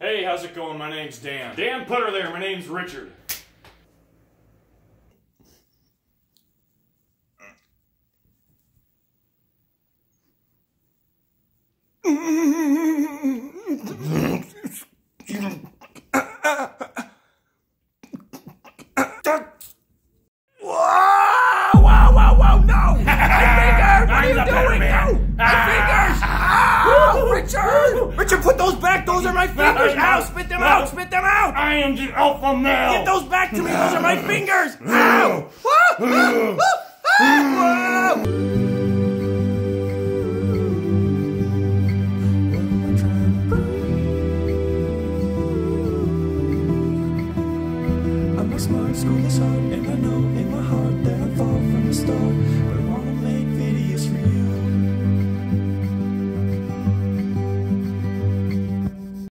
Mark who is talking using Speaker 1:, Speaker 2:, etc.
Speaker 1: Hey, how's it going? My name's Dan. Dan, put her there. My name's Richard.
Speaker 2: Whoa, no! My fingers! What are you doing? No! My fingers! Ow! Richard! Richard, put those back! Those are my fingers! Ow! Spit them out! Spit them out!
Speaker 1: I am the alpha male!
Speaker 2: Get those back to me! Those are my fingers! Ow!
Speaker 3: I'm a smart school